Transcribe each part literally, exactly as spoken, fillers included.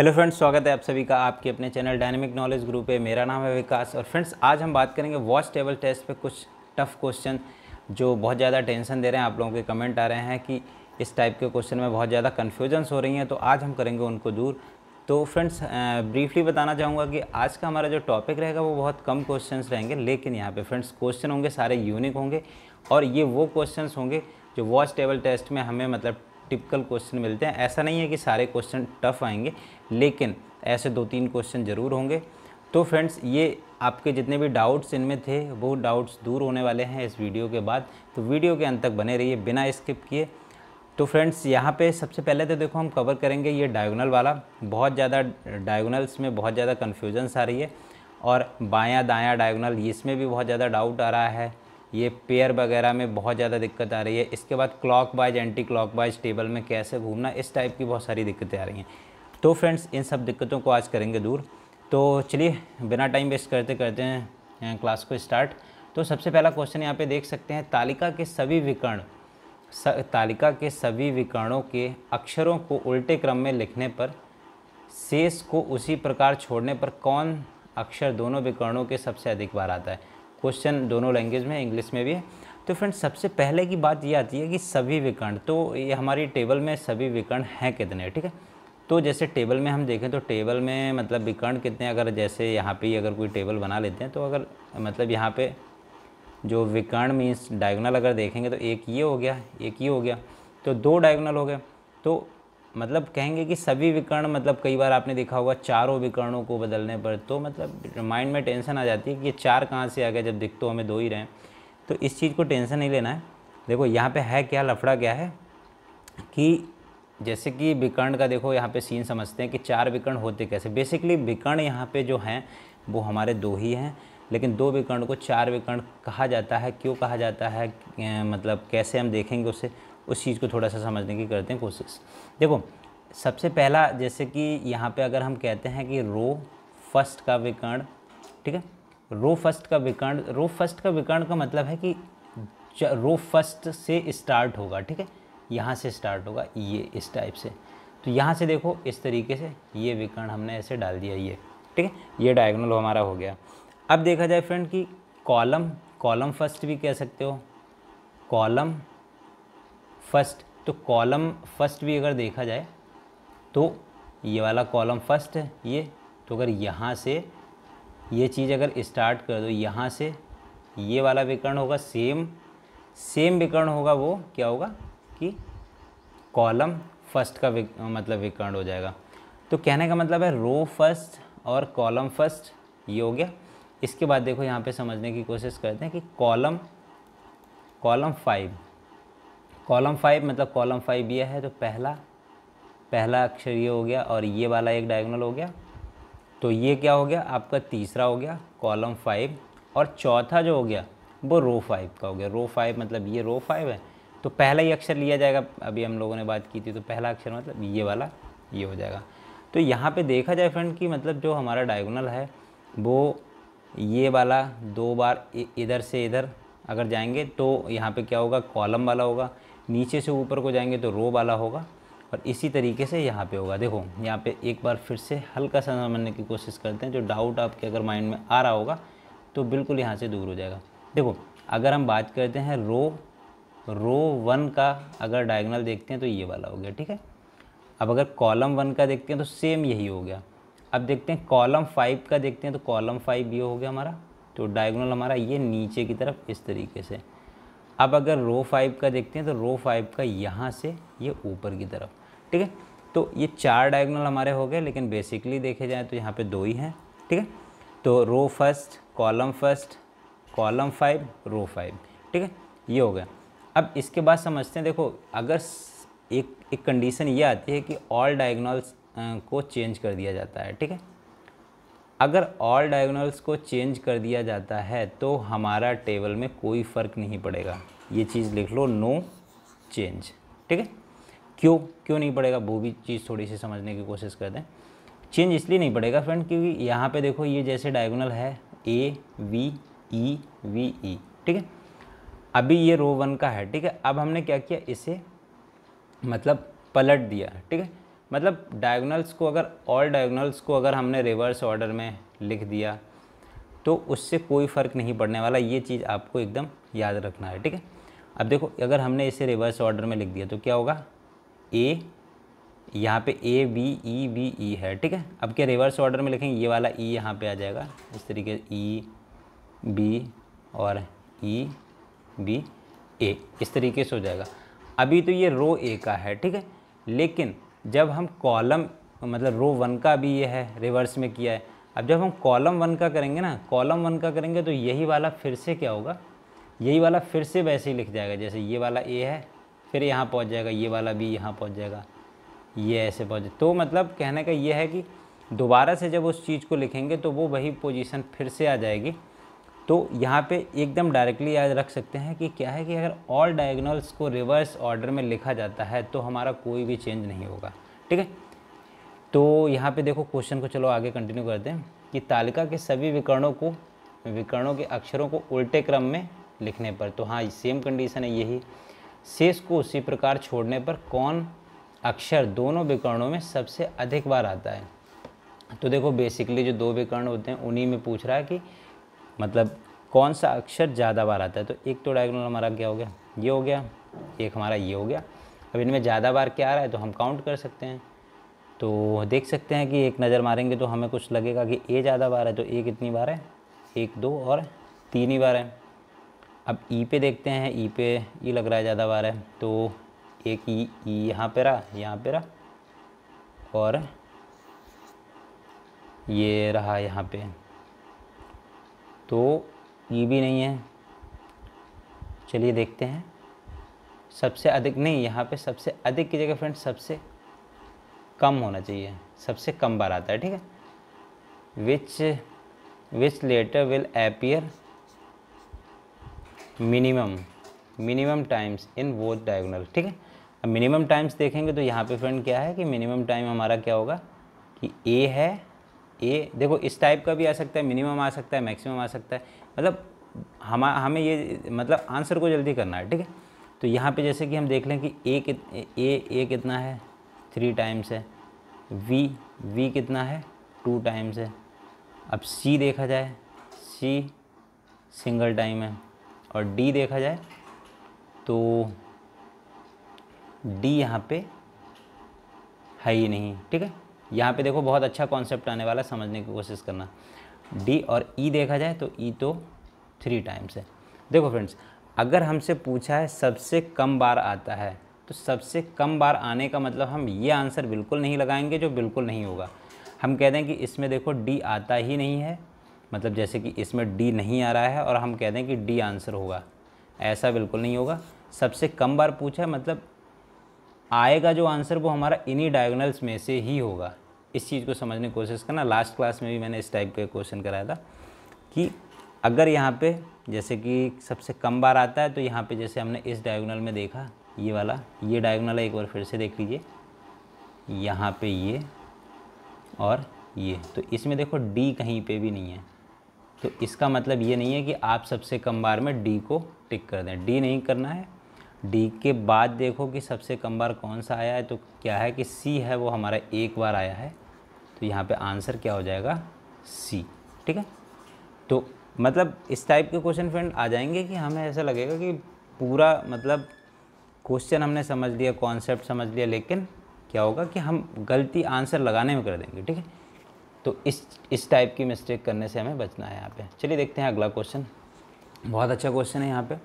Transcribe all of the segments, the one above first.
Hello friends, स्वागत है आप सभी का आपके अपने चैनल डायनेमिक नॉलेज ग्रुप पे। मेरा नाम है विकास और फ्रेंड्स आज हम बात करेंगे वॉच टेबल टेस्ट पे कुछ टफ क्वेश्चन जो बहुत ज़्यादा टेंशन दे रहे हैं। आप लोगों के कमेंट आ रहे हैं कि इस टाइप के क्वेश्चन में बहुत ज़्यादा कन्फ्यूजन्स हो रही हैं, तो आज हम करेंगे उनको दूर। तो फ्रेंड्स ब्रीफली बताना चाहूँगा कि आज का हमारा जो टॉपिक रहेगा वो बहुत कम क्वेश्चन रहेंगे, लेकिन यहाँ पर फ्रेंड्स क्वेश्चन होंगे सारे यूनिक होंगे और ये वो क्वेश्चन होंगे जो वॉच टेबल टेस्ट में हमें मतलब टिपिकल क्वेश्चन मिलते हैं। ऐसा नहीं है कि सारे क्वेश्चन टफ आएंगे, लेकिन ऐसे दो तीन क्वेश्चन ज़रूर होंगे। तो फ्रेंड्स ये आपके जितने भी डाउट्स इनमें थे वो डाउट्स दूर होने वाले हैं इस वीडियो के बाद, तो वीडियो के अंत तक बने रहिए बिना स्किप किए। तो फ्रेंड्स यहाँ पे सबसे पहले तो देखो हम कवर करेंगे ये डायगोनल वाला। बहुत ज़्यादा डायगोनल्स में बहुत ज़्यादा कन्फ्यूजन्स आ रही है और बायाँ दायाँ डायगोनल इसमें भी बहुत ज़्यादा डाउट आ रहा है। ये पेयर वगैरह में बहुत ज़्यादा दिक्कत आ रही है। इसके बाद clockwise anti clockwise table में कैसे घूमना, इस टाइप की बहुत सारी दिक्कतें आ रही हैं। तो फ्रेंड्स इन सब दिक्कतों को आज करेंगे दूर। तो चलिए बिना टाइम वेस्ट करते करते हैं क्लास को स्टार्ट। तो सबसे पहला क्वेश्चन यहाँ पे देख सकते हैं, तालिका के सभी विकर्ण स, तालिका के सभी विकर्णों के अक्षरों को उल्टे क्रम में लिखने पर शेष को उसी प्रकार छोड़ने पर कौन अक्षर दोनों विकर्णों के सबसे अधिक बार आता है। क्वेश्चन दोनों लैंग्वेज में, इंग्लिश में भी है। तो फ्रेंड्स सबसे पहले की बात ये आती है कि सभी विकर्ण, तो ये हमारी टेबल में सभी विकर्ण हैं कितने, ठीक है। तो जैसे टेबल में हम देखें तो टेबल में मतलब विकर्ण कितने, अगर जैसे यहाँ पे अगर कोई टेबल बना लेते हैं तो अगर मतलब यहाँ पे जो विकर्ण मीन्स डायगोनल अगर देखेंगे तो एक ये हो गया, एक ये हो गया, तो दो डायगोनल हो गए। तो मतलब कहेंगे कि सभी विकर्ण, मतलब कई बार आपने देखा होगा चारों विकर्णों को बदलने पर तो मतलब माइंड में टेंशन आ जाती है कि ये चार कहाँ से आ गए, जब दिख तो हमें दो ही रहे। तो इस चीज़ को टेंशन नहीं लेना है। देखो यहाँ पे है क्या, लफड़ा क्या है कि जैसे कि विकर्ण का देखो यहाँ पे सीन समझते हैं कि चार विकर्ण होते कैसे। बेसिकली विकर्ण यहाँ पे जो हैं वो हमारे दो ही हैं, लेकिन दो विकर्ण को चार विकर्ण कहा जाता है। क्यों कहा जाता है, मतलब कैसे हम देखेंगे उससे, उस चीज़ को थोड़ा सा समझने की करते हैं कोशिश। देखो सबसे पहला जैसे कि यहाँ पे अगर हम कहते हैं कि रो फर्स्ट का विकर्ण, ठीक है, रो फर्स्ट का विकर्ण, रो फर्स्ट का विकर्ण का मतलब है कि रो फर्स्ट से स्टार्ट होगा, ठीक है, यहाँ से स्टार्ट होगा ये इस टाइप से। तो यहाँ से देखो इस तरीके से ये विकर्ण हमने ऐसे डाल दिया ये, ठीक है, ये डायगोनल हमारा हो गया। अब देखा जाए फ्रेंड कि कॉलम, कॉलम फर्स्ट भी कह सकते हो, कॉलम फर्स्ट। तो कॉलम फर्स्ट भी अगर देखा जाए तो ये वाला कॉलम फर्स्ट है ये। तो अगर यहाँ से ये चीज़ अगर स्टार्ट कर दो, यहाँ से ये वाला विकर्ण होगा, सेम सेम विकर्ण होगा, वो क्या होगा कि कॉलम फर्स्ट का विक, मतलब विकर्ण हो जाएगा। तो कहने का मतलब है रो फर्स्ट और कॉलम फर्स्ट ये हो गया। इसके बाद देखो यहाँ पे समझने की कोशिश करते हैं कि column column five, column five मतलब कॉलम फाइव ये है, तो पहला पहला अक्षर ये हो गया और ये वाला एक डायगोनल हो गया। तो ये क्या हो गया आपका, तीसरा हो गया कॉलम फाइव, और चौथा जो हो गया वो रो फाइव का हो गया। रो फाइव मतलब ये रो फाइव है, तो पहला ही अक्षर लिया जाएगा। अभी हम लोगों ने बात की थी, तो पहला अक्षर मतलब ये वाला ये हो जाएगा। तो यहाँ पे देखा जाए फ्रेंड कि मतलब जो हमारा डायगोनल है वो ये वाला दो बार इधर से इधर अगर जाएंगे तो यहाँ पे क्या होगा, कॉलम वाला होगा। नीचे से ऊपर को जाएंगे तो रो वाला होगा, और इसी तरीके से यहाँ पे होगा। देखो यहाँ पे एक बार फिर से हल्का सा समझने की कोशिश करते हैं, जो डाउट आपके अगर माइंड में आ रहा होगा तो बिल्कुल यहाँ से दूर हो जाएगा। देखो अगर हम बात करते हैं रो रो वन का अगर डायगोनल देखते हैं तो ये वाला हो गया, ठीक है। अब अगर कॉलम वन का देखते हैं तो सेम यही हो गया। अब देखते हैं कॉलम फाइव का देखते हैं तो कॉलम फाइव ये हो गया हमारा, तो डायगोनल हमारा ये नीचे की तरफ इस तरीके से। अब अगर रो फाइव का देखते हैं तो रो फाइव का यहाँ से ये ऊपर की तरफ, ठीक है। तो ये चार डायगोनल हमारे हो गए, लेकिन बेसिकली देखे जाए तो यहाँ पे दो ही हैं, ठीक है। तो row first, column first, column five, row five, ठीक है, ये हो गया। अब इसके बाद समझते हैं, देखो अगर एक एक कंडीशन ये आती है कि ऑल डायगोनल्स को चेंज कर दिया जाता है, ठीक है। अगर ऑल डायगोनल्स को चेंज कर दिया जाता है तो हमारा टेबल में कोई फ़र्क नहीं पड़ेगा। ये चीज़ लिख लो, नो चेंज, ठीक है। क्यों क्यों नहीं पड़ेगा, वो भी चीज़ थोड़ी सी समझने की कोशिश करते हैं। चेंज इसलिए नहीं पड़ेगा फ्रेंड क्योंकि यहाँ पे देखो ये जैसे डायगोनल है A V E V E, ठीक है। अभी ये रो वन का है, ठीक है। अब हमने क्या किया, इसे मतलब पलट दिया, ठीक है। मतलब डायगोनल्स को अगर ऑल डायगोनल्स को अगर हमने रिवर्स ऑर्डर में लिख दिया तो उससे कोई फ़र्क नहीं पड़ने वाला, ये चीज़ आपको एकदम याद रखना है, ठीक है। अब देखो अगर हमने इसे रिवर्स ऑर्डर में लिख दिया तो क्या होगा, ए यहाँ पे A B E B E है, ठीक है। अब क्या रिवर्स ऑर्डर में लिखेंगे, ये वाला ई e यहाँ पे आ जाएगा इस तरीके से, ई बी और ई बी ए, इस तरीके से हो जाएगा। अभी तो ये रो ए का है, ठीक है, लेकिन जब हम कॉलम मतलब रो वन का भी ये है रिवर्स में किया है, अब जब हम कॉलम वन का करेंगे ना, कॉलम वन का करेंगे तो यही वाला फिर से क्या होगा, यही वाला फिर से वैसे ही लिख जाएगा, जैसे ये वाला ए है फिर यहाँ पहुँच जाएगा, ये वाला भी यहाँ पहुँच जाएगा, ये ऐसे पहुँच। तो मतलब कहने का ये है कि दोबारा से जब उस चीज़ को लिखेंगे तो वो वही पोजीशन फिर से आ जाएगी। तो यहाँ पे एकदम डायरेक्टली याद रख सकते हैं कि क्या है कि अगर ऑल डायगोनल्स को रिवर्स ऑर्डर में लिखा जाता है तो हमारा कोई भी चेंज नहीं होगा, ठीक है। तो यहाँ पे देखो क्वेश्चन को चलो आगे कंटिन्यू करते हैं कि तालिका के सभी विकर्णों को विकर्णों के अक्षरों को उल्टे क्रम में लिखने पर, तो हाँ सेम कंडीशन है यही, शेष को उसी प्रकार छोड़ने पर कौन अक्षर दोनों विकर्णों में सबसे अधिक बार आता है। तो देखो बेसिकली जो दो विकर्ण होते हैं उन्हीं में पूछ रहा है कि मतलब कौन सा अक्षर ज़्यादा बार आता है। तो एक तो डायगोनल हमारा क्या हो गया, ये हो गया, एक हमारा ये हो गया। अब इनमें ज़्यादा बार क्या आ रहा है तो हम काउंट कर सकते हैं, तो देख सकते हैं कि एक नज़र मारेंगे तो हमें कुछ लगेगा कि ए ज़्यादा बार है, तो ए कितनी बार है, एक दो और तीन ही बार है। अब ई पे देखते हैं, ई पे ई लग रहा है ज़्यादा बार है, तो एक ई ई यहाँ पे रहा, यहाँ पे रहा और ये रहा यहाँ पे, तो ई भी नहीं है। चलिए देखते हैं सबसे अधिक, नहीं यहाँ पे सबसे अधिक की जगह फ्रेंड्स सबसे कम होना चाहिए, सबसे कम बार आता है, ठीक है। Which which letter will appear minimum minimum times in both diagonal, ठीक है। अब मिनिमम टाइम्स देखेंगे तो यहाँ पे फ्रेंड क्या है कि मिनिमम टाइम हमारा क्या होगा कि ए है, ए देखो इस टाइप का भी आ सकता है, मिनिमम आ सकता है, मैक्सिमम आ सकता है, मतलब हम हमें ये मतलब आंसर को जल्दी करना है, ठीक है। तो यहाँ पे जैसे कि हम देख लें कि ए कित ए ए कितना है, थ्री टाइम्स है, वी वी कितना है, टू टाइम्स है। अब सी देखा जाए, सी सिंगल टाइम है, और डी देखा जाए तो डी यहाँ पे है ही नहीं, ठीक है। यहाँ पे देखो बहुत अच्छा कॉन्सेप्ट आने वाला, समझने की कोशिश करना। डी और ई देखा जाए तो ई तो थ्री टाइम्स है। देखो फ्रेंड्स अगर हमसे पूछा है सबसे कम बार आता है तो सबसे कम बार आने का मतलब हम ये आंसर बिल्कुल नहीं लगाएंगे जो बिल्कुल नहीं होगा। हम कह दें कि इसमें देखो डी आता ही नहीं है, मतलब जैसे कि इसमें डी नहीं आ रहा है और हम कह दें कि डी आंसर होगा, ऐसा बिल्कुल नहीं होगा। सबसे कम बार पूछा है मतलब आएगा जो आंसर वो हमारा इन्हीं डायगोनल्स में से ही होगा। इस चीज़ को समझने की कोशिश करना। लास्ट क्लास में भी मैंने इस टाइप का क्वेश्चन कराया था कि अगर यहाँ पे जैसे कि सबसे कम बार आता है तो यहाँ पे जैसे हमने इस डायगोनल में देखा, ये वाला ये डायगोनल है, एक बार फिर से देख लीजिए, यहाँ पे ये और ये, तो इसमें देखो डी कहीं पे भी नहीं है, तो इसका मतलब ये नहीं है कि आप सबसे कम बार में डी को टिक कर दें, डी नहीं करना है। डी के बाद देखो कि सबसे कम बार कौन सा आया है, तो क्या है कि सी है, वो हमारा एक बार आया है, तो यहाँ पे आंसर क्या हो जाएगा, सी, ठीक है। तो मतलब इस टाइप के क्वेश्चन फ्रेंड आ जाएंगे कि हमें ऐसा लगेगा कि पूरा मतलब क्वेश्चन हमने समझ लिया, कॉन्सेप्ट समझ लिया, लेकिन क्या होगा कि हम गलती आंसर लगाने में कर देंगे, ठीक है। तो इस इस टाइप की मिस्टेक करने से हमें बचना है यहाँ पे। चलिए देखते हैं अगला क्वेश्चन, बहुत अच्छा क्वेश्चन है यहाँ पे।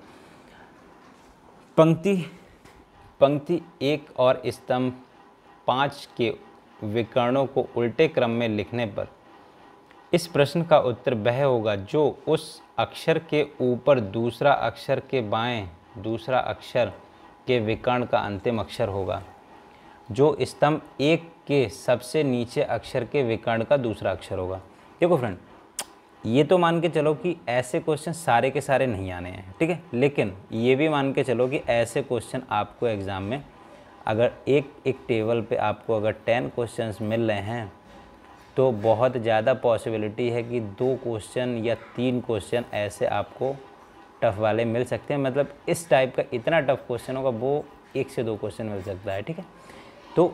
पंक्ति पंक्ति एक और स्तंभ पाँच के विकर्णों को उल्टे क्रम में लिखने पर इस प्रश्न का उत्तर वह होगा जो उस अक्षर के ऊपर दूसरा अक्षर के बाएं दूसरा अक्षर के विकर्ण का अंतिम अक्षर होगा, जो स्तंभ एक के सबसे नीचे अक्षर के विकर्ण का दूसरा अक्षर होगा। देखो फ्रेंड ये तो मान के चलो कि ऐसे क्वेश्चन सारे के सारे नहीं आने हैं, ठीक है, लेकिन ये भी मान के चलो कि ऐसे क्वेश्चन आपको एग्ज़ाम में अगर एक एक टेबल पे आपको अगर टेन क्वेश्चंस मिल रहे हैं तो बहुत ज़्यादा पॉसिबिलिटी है कि दो क्वेश्चन या तीन क्वेश्चन ऐसे आपको टफ़ वाले मिल सकते हैं। मतलब इस टाइप का इतना टफ़ क्वेश्चन होगा वो एक से दो क्वेश्चन मिल सकता है, ठीक है। तो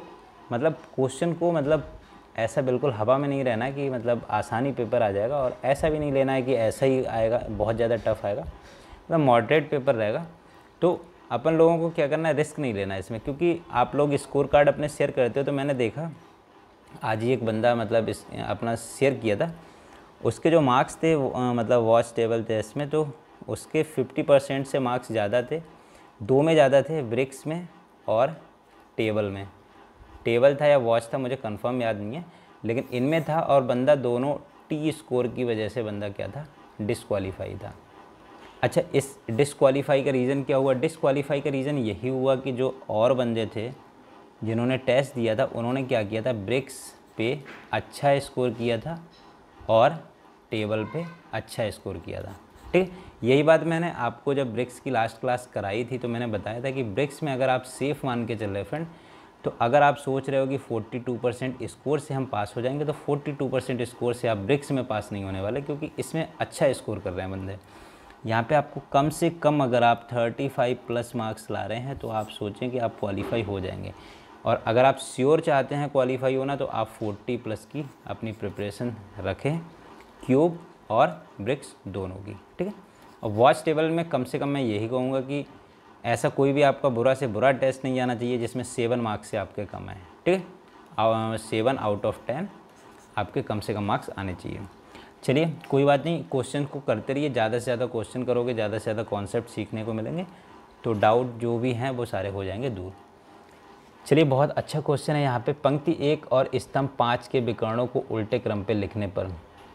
मतलब क्वेश्चन को मतलब ऐसा बिल्कुल हवा में नहीं रहना कि मतलब आसानी पेपर आ जाएगा, और ऐसा भी नहीं लेना है कि ऐसा ही आएगा, बहुत ज़्यादा टफ आएगा, मतलब मॉडरेट पेपर रहेगा। तो अपन लोगों को क्या करना है, रिस्क नहीं लेना है इसमें, क्योंकि आप लोग स्कोर कार्ड अपने शेयर करते हो। तो मैंने देखा आज ही एक बंदा मतलब इस अपना शेयर किया था, उसके जो मार्क्स थे वो, मतलब वॉच टेबल टेस्ट में, तो उसके फिफ्टी परसेंट से मार्क्स ज़्यादा थे, दो में ज़्यादा थे, ब्रिक्स में और टेबल में। टेबल था या वॉच था मुझे कंफर्म याद नहीं है, लेकिन इनमें था। और बंदा दोनों टी स्कोर की वजह से बंदा क्या था, डिसक्वालीफाई था। अच्छा, इस डिसक्वालीफाई का रीज़न क्या हुआ? डिसक्वालीफाई का रीज़न यही हुआ कि जो और बंदे थे जिन्होंने टेस्ट दिया था, उन्होंने क्या किया था, ब्रिक्स पे अच्छा स्कोर किया था और टेबल पे अच्छा स्कोर किया था। ठीक है, यही बात मैंने आपको जब ब्रिक्स की लास्ट क्लास कराई थी तो मैंने बताया था कि ब्रिक्स में अगर आप सेफ़ मान के चल रहे फ्रेंड, तो अगर आप सोच रहे हो कि बयालीस परसेंट स्कोर से हम पास हो जाएंगे, तो बयालीस परसेंट स्कोर से आप ब्रिक्स में पास नहीं होने वाले, क्योंकि इसमें अच्छा स्कोर कर रहे हैं बंदे। यहाँ पे आपको कम से कम अगर आप पैंतीस प्लस मार्क्स ला रहे हैं तो आप सोचें कि आप क्वालिफाई हो जाएंगे। और अगर आप श्योर चाहते हैं क्वालिफाई होना, तो आप चालीस प्लस की अपनी प्रिपरेशन रखें, क्यूब और ब्रिक्स दोनों की। ठीक है, और वॉच टेबल में कम से कम मैं यही कहूँगा कि ऐसा कोई भी आपका बुरा से बुरा टेस्ट नहीं आना चाहिए जिसमें सेवन मार्क्स से आपके कम आए। ठीक है, सेवन आउट ऑफ टेन आपके कम से कम मार्क्स आने चाहिए। चलिए कोई बात नहीं, क्वेश्चन को करते रहिए, ज़्यादा से ज़्यादा क्वेश्चन करोगे, ज़्यादा से ज़्यादा कॉन्सेप्ट सीखने को मिलेंगे, तो डाउट जो भी हैं वो सारे हो जाएंगे दूर। चलिए, बहुत अच्छा क्वेश्चन है यहाँ पे, पंक्ति एक और स्तंभ पाँच के विकर्णों को उल्टे क्रम पे लिखने पर।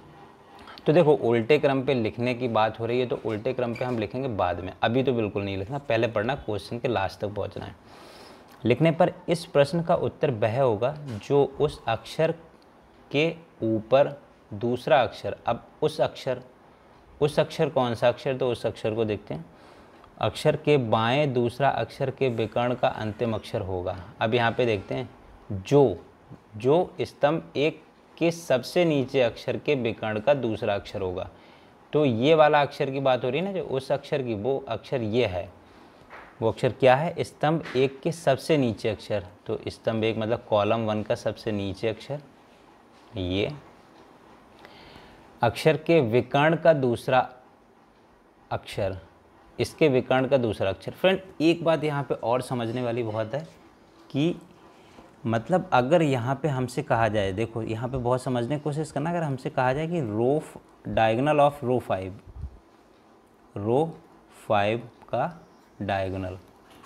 तो देखो, उल्टे क्रम पे लिखने की बात हो रही है, तो उल्टे क्रम पे हम लिखेंगे बाद में, अभी तो बिल्कुल नहीं लिखना, पहले पढ़ना, क्वेश्चन के लास्ट तक पहुँचना है। लिखने पर इस प्रश्न का उत्तर वह होगा जो उस अक्षर के ऊपर दूसरा अक्षर, अब उस अक्षर, उस अक्षर कौन सा अक्षर, तो उस अक्षर को देखते हैं, अक्षर के बाएं दूसरा अक्षर के विकर्ण का अंतिम अक्षर होगा। अब यहाँ पे देखते हैं, जो जो स्तंभ एक के सबसे नीचे अक्षर के विकर्ण का दूसरा अक्षर होगा। तो ये वाला अक्षर की बात हो रही है ना, जो उस अक्षर की, वो अक्षर ये है, वो अक्षर क्या है, स्तंभ एक के सबसे नीचे अक्षर। तो स्तंभ एक मतलब कॉलम वन का सबसे नीचे अक्षर, ये अक्षर के विकर्ण का दूसरा अक्षर, इसके विकर्ण का दूसरा अक्षर। फ्रेंड, एक बात यहाँ पे और समझने वाली बहुत है कि मतलब अगर यहाँ पे हमसे कहा जाए, देखो यहाँ पे बहुत समझने की कोशिश करना, अगर हमसे कहा जाए कि row diagonal of row five, row five का डायगोनल,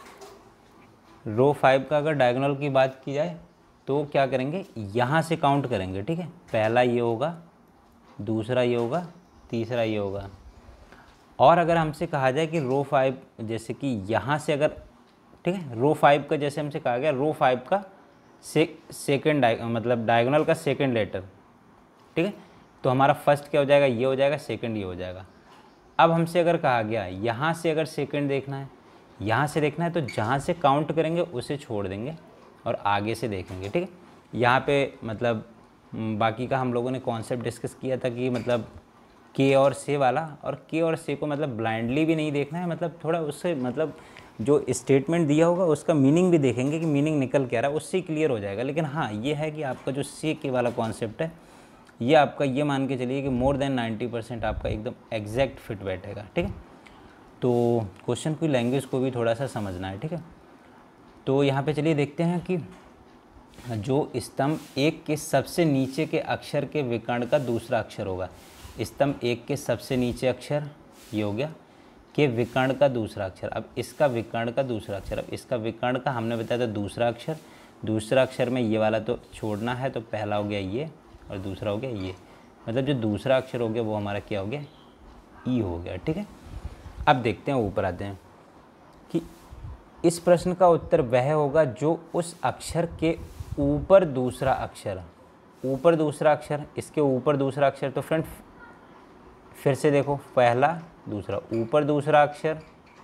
रो फाइव का अगर डायगोनल की बात की जाए तो क्या करेंगे, यहाँ से काउंट करेंगे। ठीक है, पहला ये होगा, दूसरा ये होगा, तीसरा ये होगा। और अगर हमसे कहा जाए कि रो फाइव, जैसे कि यहाँ से अगर, ठीक है, रो फाइव का जैसे हमसे कहा गया, रो फाइव का से सेकेंड मतलब डायगोनल का सेकेंड लेटर, ठीक है, तो हमारा फर्स्ट क्या हो जाएगा, ये हो जाएगा, सेकंड ये हो जाएगा। अब हमसे अगर कहा गया यहाँ से अगर सेकंड देखना है, यहाँ से देखना है, तो जहाँ से काउंट करेंगे उसे छोड़ देंगे और आगे से देखेंगे। ठीक है, यहाँ पे मतलब बाकी का हम लोगों ने कॉन्सेप्ट डिस्कस किया था कि मतलब के और से वाला, और के और से को मतलब ब्लाइंडली भी नहीं देखना है, मतलब थोड़ा उससे मतलब जो स्टेटमेंट दिया होगा उसका मीनिंग भी देखेंगे कि मीनिंग निकल क्या रहा है, उससे क्लियर हो जाएगा। लेकिन हाँ, ये है कि आपका जो से के वाला कॉन्सेप्ट है, ये आपका ये मान के चलिए कि मोर देन नाइन्टी परसेंट आपका एकदम एग्जैक्ट फिट बैठेगा। ठीक है, तो क्वेश्चन की लैंग्वेज को भी थोड़ा सा समझना है। ठीक है, तो यहाँ पे चलिए देखते हैं कि जो स्तंभ एक के सबसे नीचे के अक्षर के विकर्ण का दूसरा अक्षर होगा, स्तंभ एक के सबसे नीचे अक्षर ये हो गया, के विकर्ण का दूसरा अक्षर। अब इसका विकर्ण का दूसरा अक्षर, अब इसका विकर्ण का हमने बताया था दूसरा अक्षर, दूसरा अक्षर में ये वाला तो छोड़ना है, तो पहला हो गया ये और दूसरा हो गया ये, मतलब जो दूसरा अक्षर हो गया वो हमारा क्या हो गया, ई हो गया। ठीक है, अब देखते हैं, ऊपर आते हैं कि इस प्रश्न का उत्तर वह होगा जो उस अक्षर के ऊपर दूसरा अक्षर, ऊपर दूसरा अक्षर, इसके ऊपर दूसरा अक्षर। तो फ्रेंड फिर से देखो, पहला दूसरा, ऊपर दूसरा अक्षर,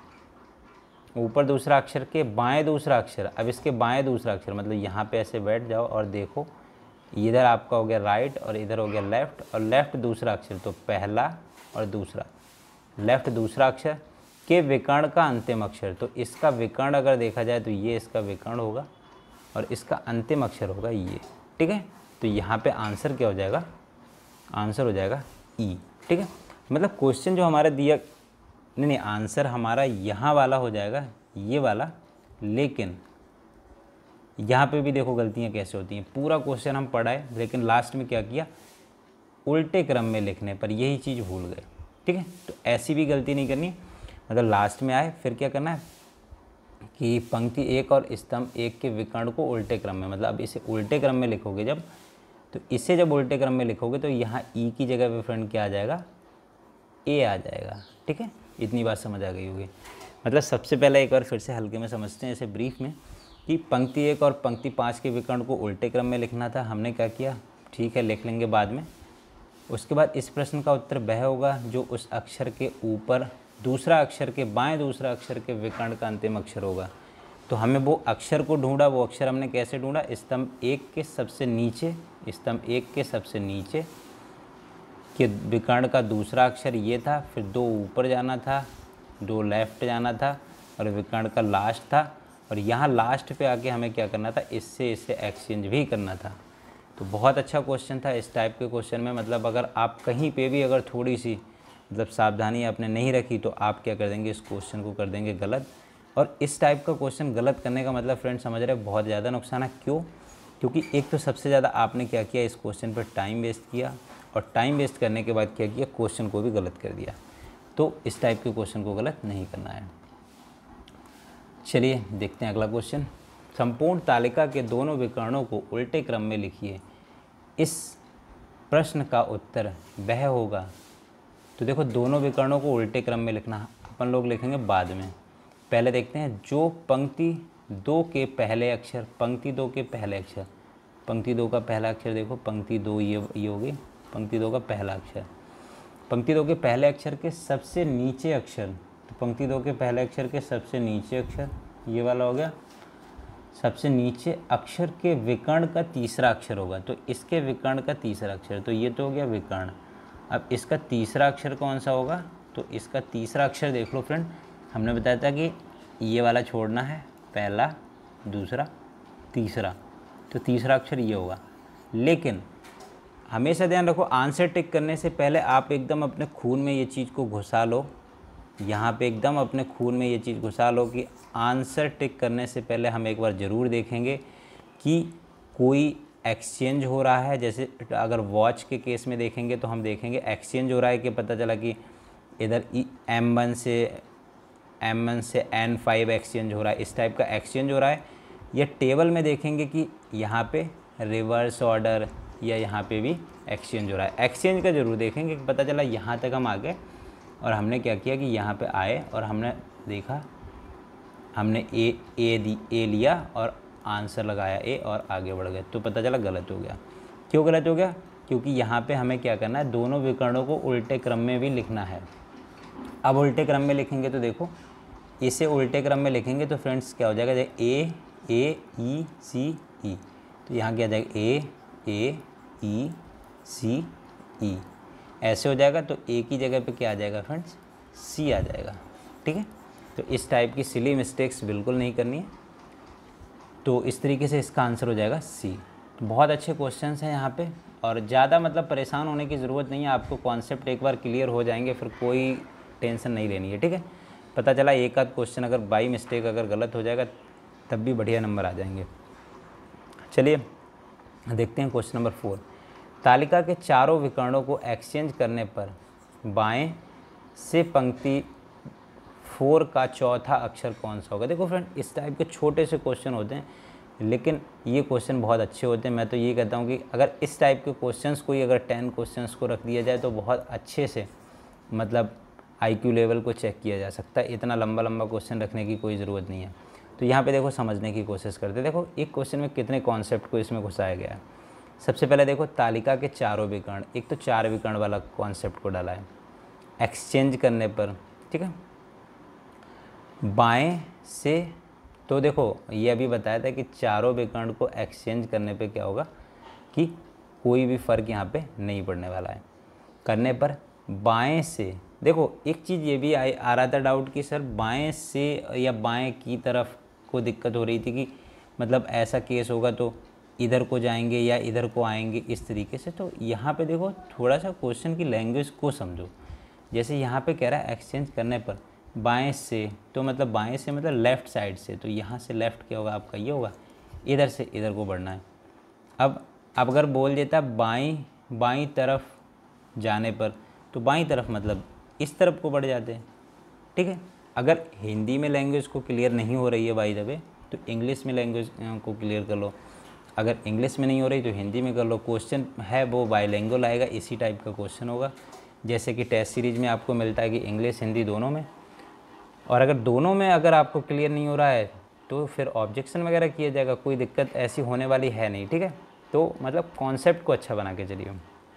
ऊपर दूसरा अक्षर के बाएं दूसरा अक्षर। अब इसके बाएं दूसरा अक्षर मतलब यहाँ पे ऐसे बैठ जाओ और देखो, इधर आपका हो गया राइट और इधर हो गया लेफ़्ट, और लेफ़्ट दूसरा अक्षर, तो पहला और दूसरा, लेफ़्ट दूसरा अक्षर के विकर्ण का अंतिम अक्षर। तो इसका विकर्ण अगर देखा जाए तो ये इसका विकर्ण होगा, और इसका अंतिम अक्षर होगा ये, ठीक है। तो यहाँ पे आंसर क्या हो जाएगा, आंसर हो जाएगा ई, ठीक है। मतलब क्वेश्चन जो हमारा दिया, नहीं नहीं आंसर हमारा यहाँ वाला हो जाएगा, ये वाला, लेकिन यहाँ पे भी देखो गलतियाँ कैसे होती हैं। पूरा क्वेश्चन हम पढ़ाए लेकिन लास्ट में क्या किया, उल्टे क्रम में लिखने पर यही चीज़ भूल गए, ठीक है। तो ऐसी भी गलती नहीं करनी, मतलब लास्ट में आए फिर क्या करना है कि पंक्ति एक और स्तंभ एक के विकर्ण को उल्टे क्रम में, मतलब अब इसे उल्टे क्रम में लिखोगे जब, तो इसे जब उल्टे क्रम में लिखोगे तो यहाँ ई की जगह पे फ्रेंड क्या आ जाएगा, ए आ जाएगा, ठीक है। इतनी बात समझ आ गई होगी। मतलब सबसे पहले एक बार फिर से हल्के में समझते हैं इसे ब्रीफ में कि पंक्ति एक और पंक्ति पाँच के विकर्ण को उल्टे क्रम में लिखना था, हमने क्या किया, ठीक है लिख लेंगे बाद में। उसके बाद इस प्रश्न का उत्तर वह होगा जो उस अक्षर के ऊपर दूसरा अक्षर के बाएं दूसरा अक्षर के विकर्ण का अंतिम अक्षर होगा। तो हमें वो अक्षर को ढूंढा, वो अक्षर हमने कैसे ढूंढा, स्तंभ एक के सबसे नीचे, स्तंभ एक के सबसे नीचे कि विकर्ण का दूसरा अक्षर ये था, फिर दो ऊपर जाना था, दो लेफ्ट जाना था और विकर्ण का लास्ट था, और यहाँ लास्ट पे आके हमें क्या करना था, इससे इससे एक्सचेंज भी करना था। तो बहुत अच्छा क्वेश्चन था इस टाइप के क्वेश्चन में। मतलब अगर आप कहीं पे भी अगर थोड़ी सी मतलब सावधानी आपने नहीं रखी तो आप क्या कर देंगे, इस क्वेश्चन को कर देंगे गलत। और इस टाइप का क्वेश्चन गलत करने का मतलब फ्रेंड समझ रहे हैं बहुत ज़्यादा नुकसान है। क्यों? क्योंकि एक तो सबसे ज़्यादा आपने क्या किया, इस क्वेश्चन पर टाइम वेस्ट किया, और टाइम वेस्ट करने के बाद क्या किया, क्वेश्चन को भी गलत कर दिया। तो इस टाइप के क्वेश्चन को गलत नहीं करना है। चलिए देखते हैं अगला क्वेश्चन। संपूर्ण तालिका के दोनों विकर्णों को उल्टे क्रम में लिखिए, इस प्रश्न का उत्तर वह होगा। तो देखो दोनों विकर्णों को उल्टे क्रम में लिखना अपन लोग लिखेंगे बाद में। पहले देखते हैं जो पंक्ति दो के पहले अक्षर, पंक्ति दो के पहले अक्षर, पंक्ति दो का पहला अक्षर देखो, पंक्ति दो ये ये होगी पंक्ति दो का पहला अक्षर, पंक्ति दो के पहले अक्षर के सबसे नीचे अक्षर, तो पंक्ति दो के पहले अक्षर के सबसे नीचे अक्षर ये वाला हो गया, सबसे नीचे अक्षर के विकर्ण का तीसरा अक्षर होगा, तो इसके विकर्ण का तीसरा अक्षर, तो ये तो हो गया विकर्ण। अब इसका तीसरा अक्षर कौन सा होगा, तो इसका तीसरा अक्षर देख लो फ्रेंड, हमने बताया था कि ये वाला छोड़ना है, पहला दूसरा तीसरा, तो तीसरा अक्षर ये होगा। लेकिन हमेशा ध्यान रखो आंसर टिक करने से पहले आप एकदम अपने खून में ये चीज़ को घुसा लो, यहाँ पे एकदम अपने खून में ये चीज़ घुसा लो कि आंसर टिक करने से पहले हम एक बार ज़रूर देखेंगे कि कोई एक्सचेंज हो रहा है। जैसे अगर वॉच के केस में देखेंगे तो हम देखेंगे एक्सचेंज हो रहा है कि पता चला कि इधर एम वन से एम वन से एन फाइव एक्सचेंज हो रहा है, इस टाइप का एक्सचेंज हो रहा है। या टेबल में देखेंगे कि यहाँ पे रिवर्स ऑर्डर या यहाँ पे भी एक्सचेंज हो रहा है। एक्सचेंज का ज़रूर देखेंगे कि पता चला यहाँ तक हम आ गए और हमने क्या किया कि यहाँ पे आए और हमने देखा, हमने ए ए दी ए लिया और आंसर लगाया ए और आगे बढ़ गए, तो पता चला गलत हो गया। क्यों गलत हो गया? क्योंकि यहाँ पे हमें क्या करना है, दोनों विकर्णों को उल्टे क्रम में भी लिखना है। अब उल्टे क्रम में लिखेंगे तो देखो, इसे उल्टे क्रम में लिखेंगे तो फ्रेंड्स क्या हो जाएगा, ए ए ई सी ई, तो यहाँ क्या आ जाएगा ए ए ई सी ई, ऐसे हो जाएगा। तो ए की जगह पे क्या आ जाएगा फ्रेंड्स, सी आ जाएगा, ठीक है। तो इस टाइप की सिली मिस्टेक्स बिल्कुल नहीं करनी है। तो इस तरीके से इसका आंसर हो जाएगा सी। तो बहुत अच्छे क्वेश्चंस हैं यहाँ पे, और ज़्यादा मतलब परेशान होने की ज़रूरत नहीं है। आपको कॉन्सेप्ट एक बार क्लियर हो जाएंगे फिर कोई टेंशन नहीं लेनी है, ठीक है। पता चला एक आध क्वेश्चन अगर बाई मिस्टेक अगर गलत हो जाएगा तब भी बढ़िया नंबर आ जाएंगे। चलिए देखते हैं क्वेश्चन नंबर फोर। तालिका के चारों विकर्णों को एक्सचेंज करने पर बाएं से पंक्ति फोर का चौथा अक्षर कौन सा होगा। देखो फ्रेंड, इस टाइप के छोटे से क्वेश्चन होते हैं लेकिन ये क्वेश्चन बहुत अच्छे होते हैं। मैं तो ये कहता हूँ कि अगर इस टाइप के क्वेश्चंस कोई अगर टेन क्वेश्चंस को रख दिया जाए तो बहुत अच्छे से मतलब आईक्यू लेवल को चेक किया जा सकता है। इतना लंबा लंबा क्वेश्चन रखने की कोई ज़रूरत नहीं है। तो यहाँ पे देखो समझने की कोशिश करते, देखो एक क्वेश्चन में कितने कॉन्सेप्ट को इसमें घुसाया गया है। सबसे पहले देखो तालिका के चारों विकर्ण, एक तो चार विकर्ण वाला कॉन्सेप्ट को डाला है एक्सचेंज करने पर, ठीक है। बाएं से, तो देखो ये अभी बताया था कि चारों विकर्ण को एक्सचेंज करने पे क्या होगा कि कोई भी फ़र्क यहाँ पे नहीं पड़ने वाला है। करने पर बाएं से, देखो एक चीज़ ये भी आ रहा था डाउट कि सर बाएं से या बाएं की तरफ को दिक्कत हो रही थी कि मतलब ऐसा केस होगा तो इधर को जाएंगे या इधर को आएंगे इस तरीके से। तो यहाँ पे देखो थोड़ा सा क्वेश्चन की लैंग्वेज को समझो। जैसे यहाँ पे कह रहा है एक्सचेंज करने पर बाएं से, तो मतलब बाएं से मतलब लेफ़्ट साइड से, तो यहाँ से लेफ़्ट क्या होगा आपका, ये होगा। इधर से इधर को बढ़ना है। अब अब अगर बोल देता बाईं बाईं तरफ जाने पर, तो बाईं तरफ मतलब इस तरफ को बढ़ जाते हैं, ठीक है। अगर हिंदी में लैंग्वेज को क्लियर नहीं हो रही है बाय द वे, तो इंग्लिश में लैंग्वेज को क्लियर कर लो। अगर इंग्लिश में नहीं हो रही तो हिंदी में कर लो। क्वेश्चन है वो बाइलिंगुअल आएगा, इसी टाइप का क्वेश्चन होगा जैसे कि टेस्ट सीरीज़ में आपको मिलता है कि इंग्लिश हिंदी दोनों में। और अगर दोनों में अगर आपको क्लियर नहीं हो रहा है तो फिर ऑब्जेक्शन वगैरह किया जाएगा, कोई दिक्कत ऐसी होने वाली है नहीं, ठीक है। तो मतलब कॉन्सेप्ट को अच्छा बना के चलिए।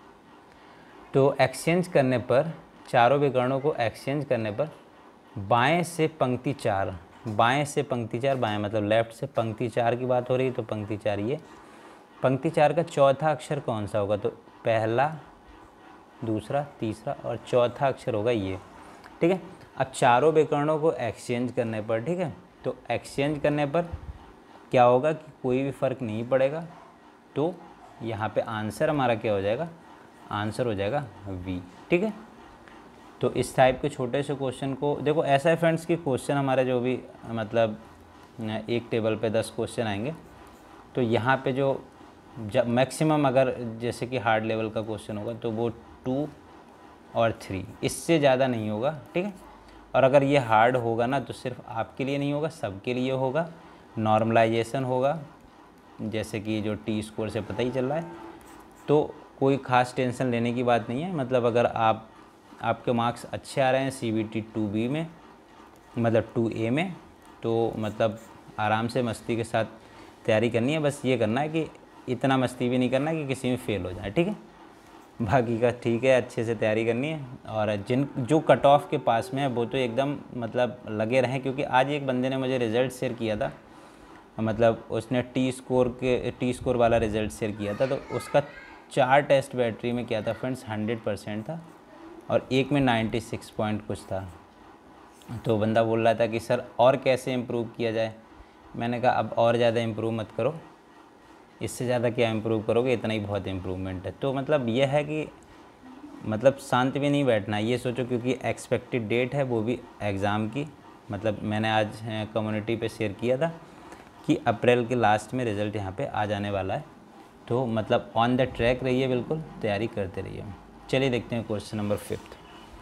तो एक्सचेंज करने पर, चारों विकर्णों को एक्सचेंज करने पर बाएं से पंक्ति चार, बाएं से पंक्ति चार, बाएं मतलब लेफ़्ट से पंक्ति चार की बात हो रही है, तो पंक्ति चार ये। पंक्ति चार का चौथा अक्षर कौन सा होगा, तो पहला, दूसरा, तीसरा और चौथा अक्षर होगा ये, ठीक है। अब चारों विकर्णों को एक्सचेंज करने पर, ठीक है, तो एक्सचेंज करने पर क्या होगा कि कोई भी फ़र्क नहीं पड़ेगा। तो यहाँ पे आंसर हमारा क्या हो जाएगा, आंसर हो जाएगा वी, ठीक है। तो इस टाइप के छोटे से क्वेश्चन को देखो, ऐसा है फ्रेंड्स कि क्वेश्चन हमारे जो भी मतलब एक टेबल पे दस क्वेश्चन आएंगे, तो यहाँ पे जो जब मैक्सिमम अगर जैसे कि हार्ड लेवल का क्वेश्चन होगा तो वो टू और थ्री, इससे ज़्यादा नहीं होगा, ठीक है। और अगर ये हार्ड होगा ना तो सिर्फ आपके लिए नहीं होगा, सबके लिए होगा। नॉर्मलाइजेशन होगा, जैसे कि जो टी स्कोर से पता ही चल रहा है, तो कोई ख़ास टेंशन लेने की बात नहीं है। मतलब अगर आप आपके मार्क्स अच्छे आ रहे हैं C B T two B में, मतलब टू ए में, तो मतलब आराम से मस्ती के साथ तैयारी करनी है। बस ये करना है कि इतना मस्ती भी नहीं करना कि किसी में फ़ेल हो जाए, ठीक है। बाकी का ठीक है, अच्छे से तैयारी करनी है। और जिन जो कट ऑफ के पास में है वो तो एकदम मतलब लगे रहें, क्योंकि आज एक बंदे ने मुझे रिज़ल्ट शेयर किया था, मतलब उसने टी स्कोर के टी स्कोर वाला रिज़ल्ट शेयर किया था। तो उसका चार टेस्ट बैटरी में क्या था फ्रेंड्स, हंड्रेड परसेंट था और एक में नाइन्टी सिक्स पॉइंट कुछ था। तो बंदा बोल रहा था कि सर और कैसे इम्प्रूव किया जाए। मैंने कहा अब और ज़्यादा इम्प्रूव मत करो, इससे ज़्यादा क्या इम्प्रूव करोगे, इतना ही बहुत इम्प्रूवमेंट है। तो मतलब यह है कि मतलब शांत भी नहीं बैठना, ये सोचो, क्योंकि एक्सपेक्टेड डेट है वो भी एग्ज़ाम की। मतलब मैंने आज कम्युनिटी पे शेयर किया था कि अप्रैल के लास्ट में रिज़ल्ट यहाँ पे आ जाने वाला है। तो मतलब ऑन द ट्रैक रहिए, बिल्कुल तैयारी करते रहिए। चलिए देखते हैं question number fifth.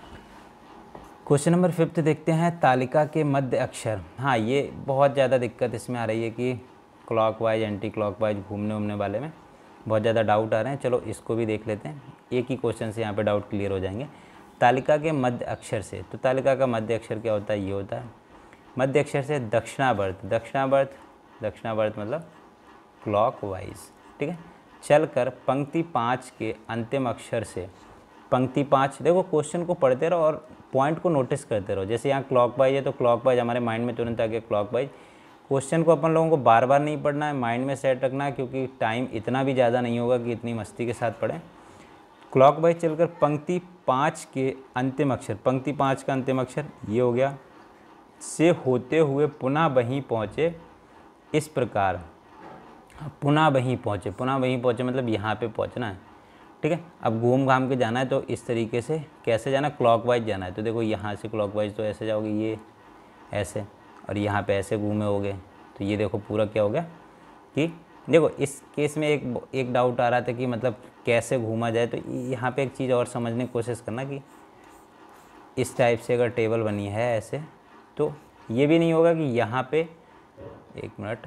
Question number fifth देखते हैं, तालिका के मध्य अक्षर। हाँ, ये बहुत ज़्यादा दिक्कत इसमें आ रही है कि क्लॉकवाइज एंटी क्लॉकवाइज घूमने उमने वाले में बहुत ज़्यादा डाउट आ रहे हैं। चलो इसको भी देख लेते हैं, एक ही क्वेश्चन से यहाँ पे डाउट क्लियर हो जाएंगे। तालिका के मध्य अक्षर से, तो तालिका का मध्य अक्षर क्या होता है, ये होता है। मध्य अक्षर से दक्षिणावर्त, दक्षिणावर्त दक्षिणावर्त मतलब क्लॉकवाइज, ठीक है। चलकर पंक्ति पाँच के अंतिम अक्षर से, पंक्ति पाँच, देखो क्वेश्चन को पढ़ते रहो और पॉइंट को नोटिस करते रहो। जैसे यहाँ क्लॉकवाइज है तो क्लॉकवाइज हमारे माइंड में तुरंत आ गया क्लॉकवाइज। क्वेश्चन को अपन लोगों को बार बार नहीं पढ़ना है, माइंड में सेट रखना है, क्योंकि टाइम इतना भी ज़्यादा नहीं होगा कि इतनी मस्ती के साथ पढ़ें। क्लॉकवाइज चलकर पंक्ति पाँच के अंतिम अक्षर, पंक्ति पाँच का अंतिम अक्षर ये हो गया, से होते हुए पुनः वहीं पहुँचे, इस प्रकार पुनः वहीं पहुँचे, पुनः वहीं पहुँचे मतलब यहाँ पे पहुँचना है, ठीक है। अब घूम घाम के जाना है तो इस तरीके से, कैसे जाना, क्लॉकवाइज जाना है। तो देखो यहाँ से क्लॉकवाइज तो ऐसे जाओगे, ये ऐसे, और यहाँ पे ऐसे घूमे होगे। तो ये देखो पूरा क्या हो गया कि देखो इस केस में एक एक डाउट आ रहा था कि मतलब कैसे घूमा जाए। तो यहाँ पे एक चीज़ और समझने की कोशिश करना कि इस टाइप से अगर टेबल बनी है ऐसे, तो ये भी नहीं होगा कि यहाँ पे, एक मिनट,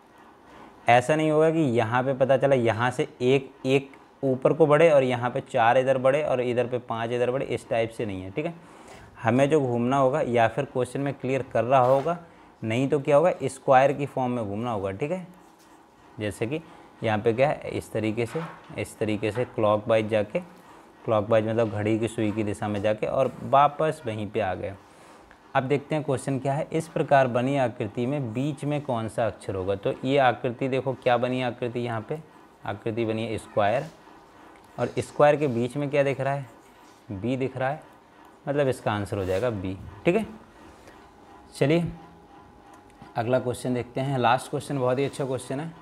ऐसा नहीं होगा कि यहाँ पे पता चला यहाँ से एक एक ऊपर को बढ़े और यहाँ पे चार इधर बढ़े और इधर पे पांच इधर बढ़े, इस टाइप से नहीं है, ठीक है। हमें जो घूमना होगा या फिर क्वेश्चन में क्लियर कर रहा होगा, नहीं तो क्या होगा, स्क्वायर की फॉर्म में घूमना होगा, ठीक है। जैसे कि यहाँ पे क्या है, इस तरीके से इस तरीके से क्लॉकवाइज जाके, क्लॉकवाइज मतलब घड़ी की सुई की दिशा में जाके और वापस वहीं पे आ गए। अब देखते हैं क्वेश्चन क्या है। इस प्रकार बनी आकृति में बीच में कौन सा अक्षर होगा। तो ये आकृति देखो क्या बनी आकृति, यहाँ पे आकृति बनी है स्क्वायर, और स्क्वायर के बीच में क्या दिख रहा है, बी दिख रहा है, मतलब इसका आंसर हो जाएगा बी, ठीक है। चलिए अगला क्वेश्चन देखते हैं, लास्ट क्वेश्चन बहुत ही अच्छा क्वेश्चन है।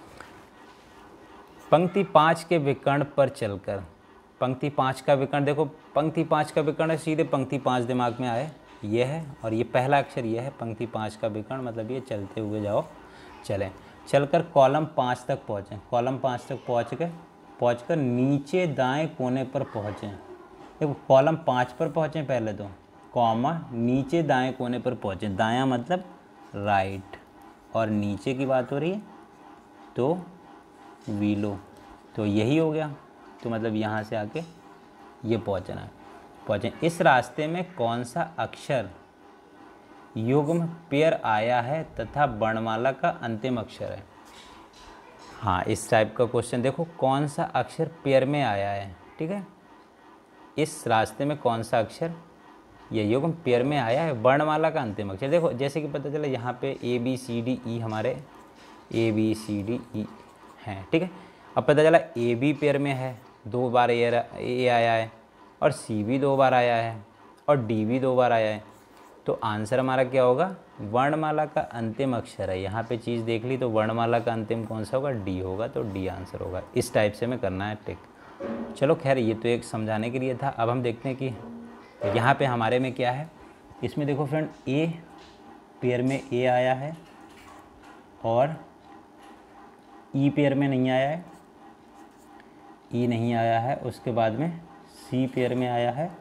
पंक्ति पाँच के विकर्ण पर चलकर, पंक्ति पाँच का विकर्ण देखो, पंक्ति पाँच का विकर्ण है, सीधे पंक्ति पाँच दिमाग में आए, ये है और ये पहला अक्षर ये है। पंक्ति पाँच का विकर्ण मतलब ये चलते हुए जाओ, चलें, चलकर कॉलम पाँच तक पहुँचें, कॉलम पाँच तक पहुँच गए, पहुँच कर नीचे दाएं कोने पर पहुँचें। देखो कॉलम पाँच पर पहुँचें पहले तो, कॉमा नीचे दाएं कोने पर पहुँचें, दायां मतलब राइट, और नीचे की बात हो रही है तो वीलो, तो यही हो गया। तो मतलब यहाँ से आके ये पहुँचना है, पहुँचें। इस रास्ते में कौन सा अक्षर युग्म पेयर आया है तथा वर्णमाला का अंतिम अक्षर है। हाँ, इस टाइप का क्वेश्चन देखो, कौन सा अक्षर पेयर में आया है, ठीक है, इस रास्ते में कौन सा अक्षर ये युग्म पेयर में आया है, वर्णमाला का अंतिम अक्षर। देखो जैसे कि पता चला यहाँ पे A B C D E हमारे A B C D E हैं, ठीक है। अब पता चला ए बी पेयर में है, दो बार ए ए आया है, और सी भी दो बार आया है, और डी भी दो बार आया है, तो आंसर हमारा क्या होगा, वर्णमाला का अंतिम अक्षर है। यहाँ पे चीज़ देख ली तो वर्णमाला का अंतिम कौन सा होगा, डी होगा, तो डी आंसर होगा। इस टाइप से हमें करना है टिक। चलो खैर, ये तो एक समझाने के लिए था। अब हम देखते हैं कि यहाँ पे हमारे में क्या है। इसमें देखो फ्रेंड, ए पेयर में ए आया है और ई पेयर में नहीं आया है, ई नहीं आया है। उसके बाद में सी पेयर में आया है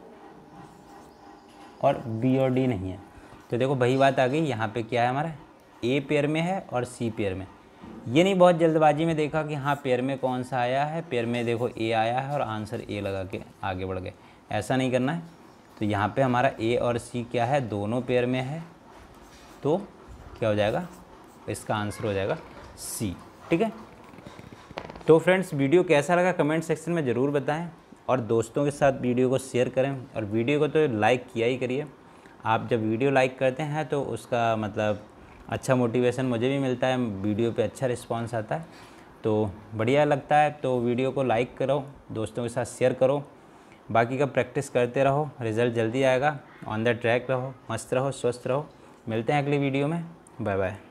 और बी और डी नहीं है। तो देखो वही बात आ गई, यहाँ पे क्या है हमारा, ए पेयर में है और सी पेयर में। ये नहीं बहुत जल्दबाजी में देखा कि हाँ पेयर में कौन सा आया है, पेयर में देखो ए आया है और आंसर ए लगा के आगे बढ़ गए, ऐसा नहीं करना है। तो यहाँ पे हमारा ए और सी क्या है, दोनों पेयर में है, तो क्या हो जाएगा, इसका आंसर हो जाएगा सी, ठीक है। तो फ्रेंड्स, वीडियो कैसा लगा कमेंट सेक्शन में ज़रूर बताएं, और दोस्तों के साथ वीडियो को शेयर करें, और वीडियो को तो लाइक किया ही करिए। आप जब वीडियो लाइक करते हैं तो उसका मतलब अच्छा मोटिवेशन मुझे भी मिलता है, वीडियो पे अच्छा रिस्पांस आता है, तो बढ़िया लगता है। तो वीडियो को लाइक करो, दोस्तों के साथ शेयर करो, बाकी का प्रैक्टिस करते रहो, रिज़ल्ट जल्दी आएगा। ऑन द ट्रैक रहो, मस्त रहो, स्वस्थ रहो। मिलते हैं अगली वीडियो में, बाय बाय।